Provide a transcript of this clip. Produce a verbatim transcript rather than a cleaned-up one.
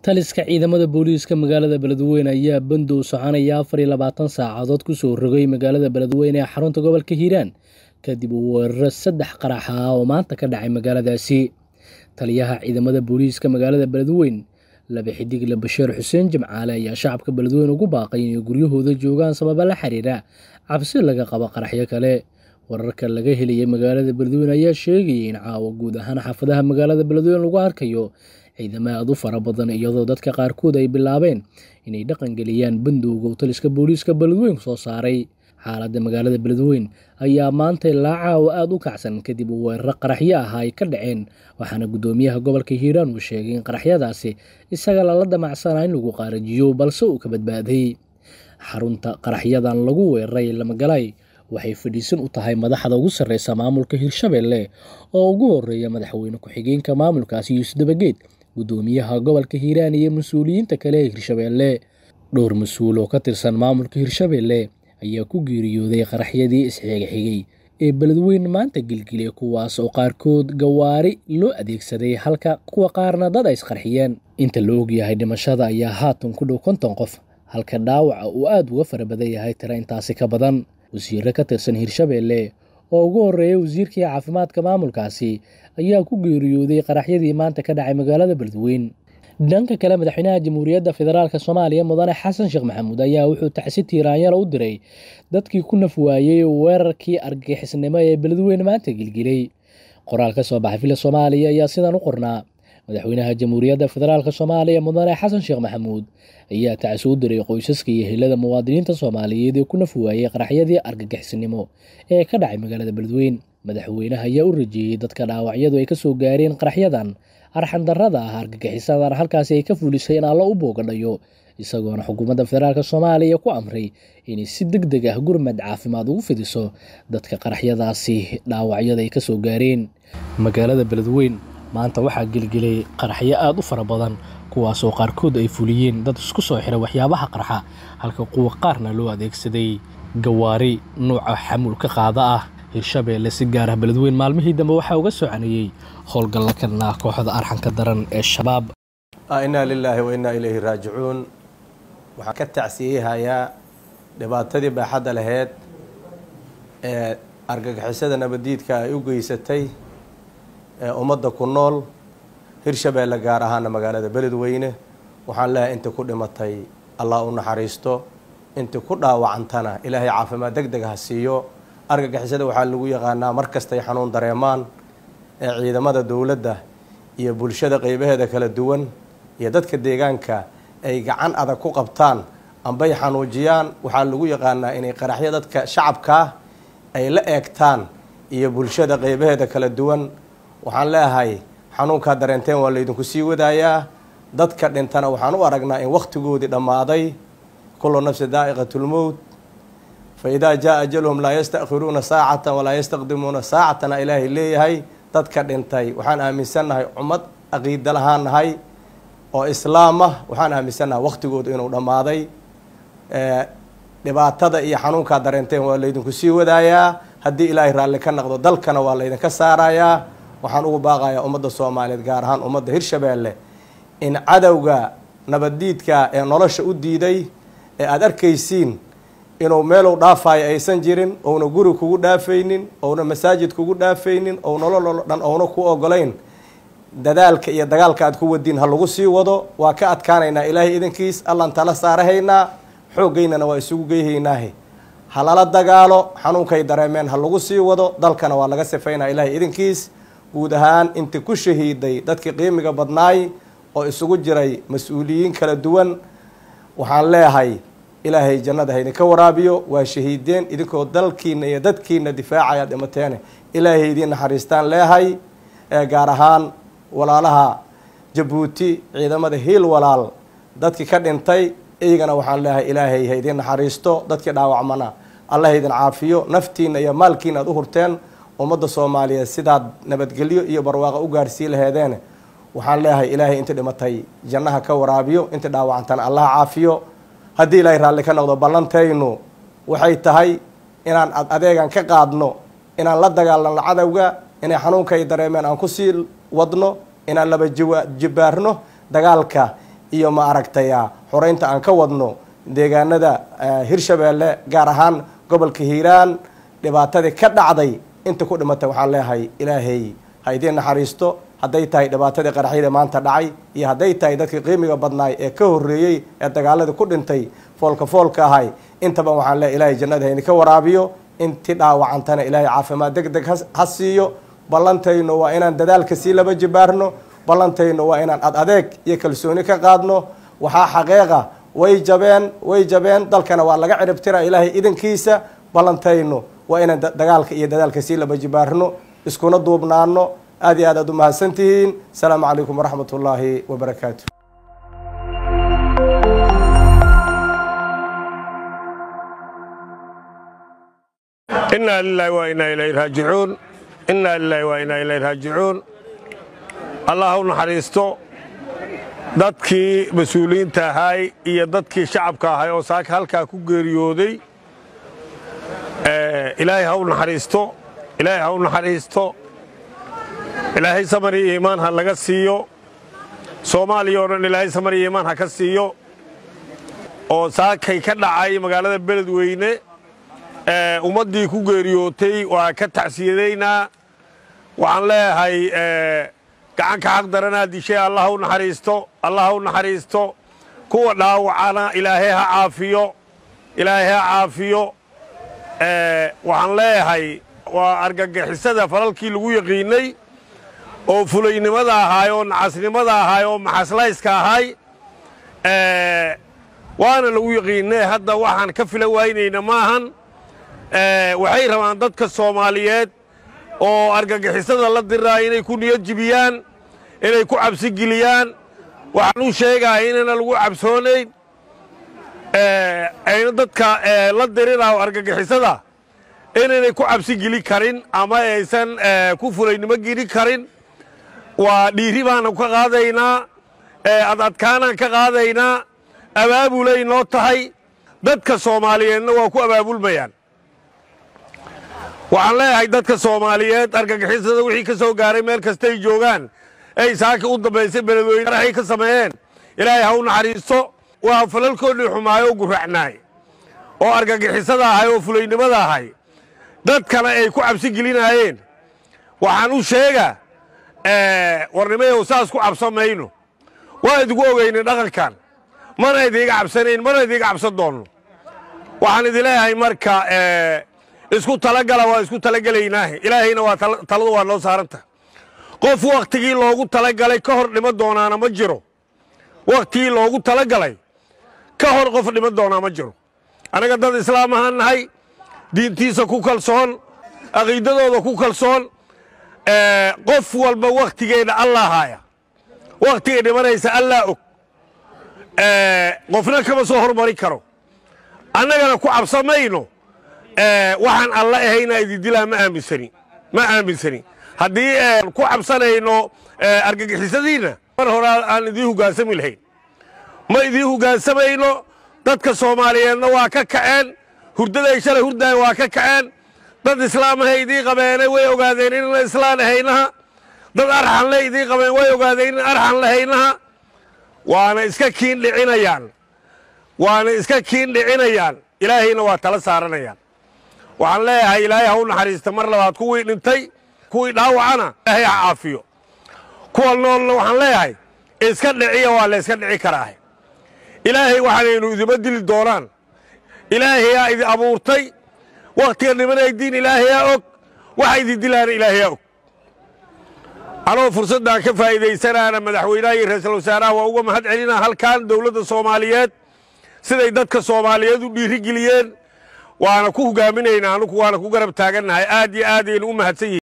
taliska ciidamada booliiska magaalada Beledweyne ayaa bandow soconaya afar iyo labaatan saacadood ku soo rogay magaalada Beledweyne ee xarunta gobolka Hiiraan kadib weerar saddex qarax ah oo maanta ka dhacay magaaladaasi. Taliyaha ciidamada booliiska magaalada Beledweyne laba xidigle Bashiir Xuseen Jimcaale ayaa shacabka Beledweyne ugu baaqay inay guryahooda joogaan sabab la xiriira cabsi laga qabo qaraxyo kale. wararka laga heliyay magaalada Beledweyne ayaa sheegay in caawa guud ahaan xaafadaha magaalada Beledweyne lagu arkayo ciidamada aad u fara badan iyadoo dadka qaarkood ay bilaabeen inay dhaqan galiyaan bandowga taliska booliiska Beledweyne soo saaray. xaaladda magaalada Beledweyne ayaa maanta ilaa caawa aad u kacsan kadib weerar qaraxyo ah ay ka dhaceen, waxaana gudoomiyaha gobolka Hiiraan uu sheegay in qaraxyadaasi isaga la damacsanaa in lagu qaarajiyo balse uu ka badbaaday. xarunta qaraxyadan lagu weeraray Lamagalay waxay fadhiisan u tahay madaxda ugu sareysa maamulka Hirshabelle oo ugu horeeya madaxweyne ku-xigeenka maamulkaasi Yuusuf Dabageed, gudoomiyaha gobolka Hiiraan iyo mas'uuliyiinta kale ee Hirshabelle. dhowr mas'uul oo ka tirsan maamulka Hirshabelle ayaa ku geeriyooday qaraxyadii isxigay ee Beledweyne maanta gilgilay, kuwaas oo qaarkood gawaari loo adeegsaday halka kuwa qaarna dad ay isqarxiyeen. inta la og yahay dhimashada ayaa haatan ku dhow konton qof, halka dhaawaca uu aad uga fara badan yahay tira intaasi ka badan. wasiirro ka tirsan Hirshabelle oo ugu horeeyay wasiirkii caafimaadka maamulkaasi ayaa ku geeriyooday qaraxyadii maanta ka dhacay magaalada Beledweyne. dhanka kale, madaxweynaha Jamhuuriyadda Federaalka Soomaaliya Mudane Xasan Sheekh Maxamuud ayaa wuxuu tacsi tiiraanyaro u diray dadkii ku naf waayay weerarkii argagixisnimo ee Beledweyne maanta gilgilay. qoraal ka soo baxay Villa Soomaaliya ayaa sidan u qornaa: madaxweynaha Jamhuuriyadda Federaalka Soomaaliya Mudane Xasan Sheekh Maxamuud ayaa tacsi u diray qoysaska iyo ehelada muwaadiniinta Soomaaliyeed ee ku naf waayay qaraxyadii argagixisnimo ee ka dhacay magaalada Beledweyne. madaxweynaha ayaa u rajeeyay dadka dhaawacyadu ay ka soo gaareen qaraxyadan arxan darrada ah argagixisadan halkaasi ay ka fulisay in Alla u boogadhayo, isagoona xukuumadda federaalka Soomaaliya ku amray inay si degdeg ah gurmad caafimaad ugu fidiso dadka qaraxyadaasi dhaawacyada ay ka soo gaareen. magaalada Beledweyne maanta waxaa gilgilay qaraxyo aad u fara badan, kuwaas oo qaarkood ay fuliyeen dad isku soo xiray waxyaabaha qarxa, halka kuwa qaarna loo adeegsaday gawaari nooca xamuulka qaada ah. Hirshabelle si gaar ah Beledweyne maalmihii dambe waxaa uga soconayay howlgalla ka dhan ah kooxda arxanka daran ee shabaab. inna lillahi wa inna ilayhi raajicuun. waxaan ka tacsiyahayaa dhibaatadii baaxadda lahayd ee argagixisada nabadiidka ay u geysatay ee ummadda ku nool Hirshabelle, gaar ahaan magaalada Beledweyne. waxaan leeyahay inta ku dhimatay Allah u naxariisto, inta ku dhaawacantana Ilaahay caafimaad degdeg ah siiyo. argagixisada waxaa lagu yaqaanaa markasta ay xanuun dareemaan ee ciidamada dowladda iyo bulshada qaybaheeda kala duwan iyo dadka deegaanka ay gacan adag ku qabtaan ambay xanuujiyaan. waxaa lagu yaqaanaa inay qaraxyo dadka shacabka ay la eegtaan iyo bulshada qaybaheeda kala duwan. waxaan leeyahay xanuunkaa dareenteen waa laydinku sii wadayaa. dadka dhintana waxaan u aragnaa in wakhtigoodii dhammaaday. kullu nafsi daa'iqatul mowt فإذا جاء أجلهم لا يستأخرون ساعة ولا يستقدمون ساعة. إلهي ليهي dadka dhintay waxaan aaminsanahay ummad aqoon lahaanahay oo islaama. waxaan aaminsanahay waqtigoodu inuu dhamaaday. ee dhibaatada iyo xanuunka dareenteen waa laydinku sii wadayaa. haddii Ilaahay raalli ka noqdo dalkana waa laydinka saarayaa. waxaan ugu baaqayaa ummadda Soomaaliyeed, gaar ahaan ummadda Hirshabelle, in cadawga nabadiidka ee nolosha u diiday ee aad arkaysiin inuu meel uu dhaafayo aysan jirin, oona guri kugu dhaafaynin, oona masaajid kugu dhaafaynin, oo nolol dhan oona ku ogolayn, dadaalka iyo dagaalka aad ku wadiin ha lagu sii wado. waa ka adkaanaynaa Ilaahay idinkiis. allaan tala saarahaynaa, xoogaynana waa isugu geyhaynaahe. ha lala dagaalo, xanuunkay dareemeen ha lagu sii wado. dalkana waa laga sifaynaa Ilaahay idinkiis. guud ahaan inta ku shahiiday dadkii qiimiga badnaay oo isugu jiray mas-uuliyiin kala duwan, waxaan leeyahay Ilaahay jannada ha idinka waraabiyo. waa shahiideen idinkoo dalkiina iyo dadkiina difaacaya dhimateene. Ilaahay idin naxariistaan leeyahay. ee gaar ahaan walaalaha Jabuuti, ciidamada hiil walaal dadkii ka dhintay, iyagana waxaan leeyahay Ilaahay ha idin naxariisto. dadkii dhaawacmana Allah idin caafiyo. naftiina iyo maalkiina aad u hurteen ummadda Soomaaliyeed sidaad nabadgelyo iyo barwaaqo u gaarsii laheedeen. waxaan leeyahay Ilaahay inta dhimatay jannaha ka waraabiyo, inta dhaawacantana Allah caafiyo. haddii Ilaahay raalli ka noqdo ballantaynu waxay tahay inaan adeegan ka qaadno, inaan la dagaalano cadawga, inay xanuunka ay dareemeen aan ku sii wadno, inaan laba jibaarno dagaalka iyo ma aragtaya xoreynta aan ka wadno deegaanada Hirshabeelle gaar ahaan gobolka Hiiraan dhibaatadii ka dhacday inta ku dhimatay waxaan leeyahay ilaahay ha idin naxariisto hadday tahay dhibaatadii qaraxyada maanta dhacay iyo hadday tahay dadkii qiimiga badnaay ee ka horeeyay ee dagaalada ku dhintay foolka foolka ahay intaba waxaan leeyahay ilaahay jannada idinka waraabiyo intii dhaawacantana ilaahay caafimaad degdeg ha siiyo ballantayno waa inaan dadaalka sii laba jibaarno ballantayno waa inaan ad adeeg iyo kalsooni ka qaadno waxaa xaqeeqa way jabeen way jabeen dalkana waa laga cirib tira ilaahay idinkiisa ballantayno waa inaan dagaalka iyo dadaalka sii laba jibaarno iskuna duubnaano aad iyo aad aad u mahadsantihiin asalaamu calaykum waraxmatullaahi wabarakaatu إنا لله وإنا إليه راجعون إنا لله وإنا إليه راجعون الله نحريستو dadkii mas'uuliyiinta ahay iyo dadkii shacabka ahay oo saaka halka ku geeriyooday ee ilaahay ha u naxariisto ilaahay ha u naxariisto ilaahay samari iimaan ha laga siiyo Soomaaliya oo dhan ilaahay samari iimaan ha ka siiyo oo saakay ka dhacay magaalada Beledweyne ee ummadii ku geeriyootay waa ka tacsiyadeynaa waxaan leeyahay ee gacan ka xaq daranaa dishay Allah u naxariisto Allah u naxariisto kuwa dhaawacana ilaahay ha caafiyo ilaahay ha caafiyo ee waxaan leeyahay waa argagixisada falalkii lagu yaqiinay oo fulaynimada ahay oo nacasnimada ahay oo maxaslayska ahay ee waana lagu yaqiinay hadda waxaan ka fila waynayna maahan ee waxay rabaan dadka Soomaaliyeed oo argagixisada la diraa inay ku niyad jibiyaan inay ku cabsi geliyaan waxaan u sheegaa inaan lagu cabsoonayn ee ay dadka la diraa argagixisada inay ku cabsi geli karin ama aysan ku fulaynimo geli karin waa dhiiri baan ka qaadaynaa ee adadkaana ka qaadaynaa abaabulay noo tahay dadka Soomaaliyeedna waa ku abaabulmayaan waxaan leeyahay dadka Soomaaliyeed argagixisada wixii ka soo gaaray meel kasta ay joogaan ay saaka u dambeysay Beledweyne raxay ka sameeyeen ilaahay ha u naxariisto waa falalkoodii xumaayo guracnaay oo argagixisada ahay oo fulaynimada ahay dadkana ay ku cabsi gelinayeen waxaan u sheegaa ee warnimayo saas ku cabsamayno waa idigu ogeynay dhaqankan mana idiga cabsanayn mana idiga cabsan doono waxaan idin leeyahay marka ee isku talagala waa isku talagalaynaa ilaahayna waa taladu waa noo saaranta qof waqtigii loogu talagalay ka hor dhima doonaana ma jiro waqtigii loogu talagalay ka hor qof dhima doona ma jiro anaga dad islaam ahaan nahay diintiisa ku kalsoon aqeedadooda ku kalsoon ee qof walba waqtigeeda Allah haya waqtiga dhimanaysa Allah og ee qofna kama soo hormari karo annagana ku cabsamayno ee waxaan Allah ahayna idin dilaa ma aaminsani ma aaminsani haddii aan ku cabsanayno argagixisadiina mar hore aan idin hogaansami lahayn ma idin hogaansamayno dadka Soomaaliyeedna waa ka kaceen hurdaday shalay hurday waa ka kaceen dad islaam ah idin qabeenay way ogaadeen in islaam ahaynaha dad arxan leh idin qabeen way ogaadeen in arxan lahaynaha waana iska kiin dhicinayaan waana iska kiin dhicinayaan ilaahayna waa tala saaranayaan waxaan leeyahay ilaahay ha u naxariisto mar labaad kuwii dhintay kuwii dhaawacana ilaahay ha caafiyo kuwa noolna waxaan leeyahay iska dhiciya waa la iska dhici karaa ilaahay waxaanaynu idima dili doonaan ilaahay yaa idin abuurtay waqtiga nimanay diin ilaahay yaa og waxa idin dilaan ilaahay yaa og anoo fursaddan ka faa'iidaysanaana madaxweynaha iyo ra'iisul wasaaraha waa uga mahad celinaa halkan dawladda Soomaaliyeed siday dadka Soomaaliyeed u dhiiri geliyeen waana ku hogaaminaynaa anigu waana ku garab taaganahay aad iyo aad aynu u mahadsan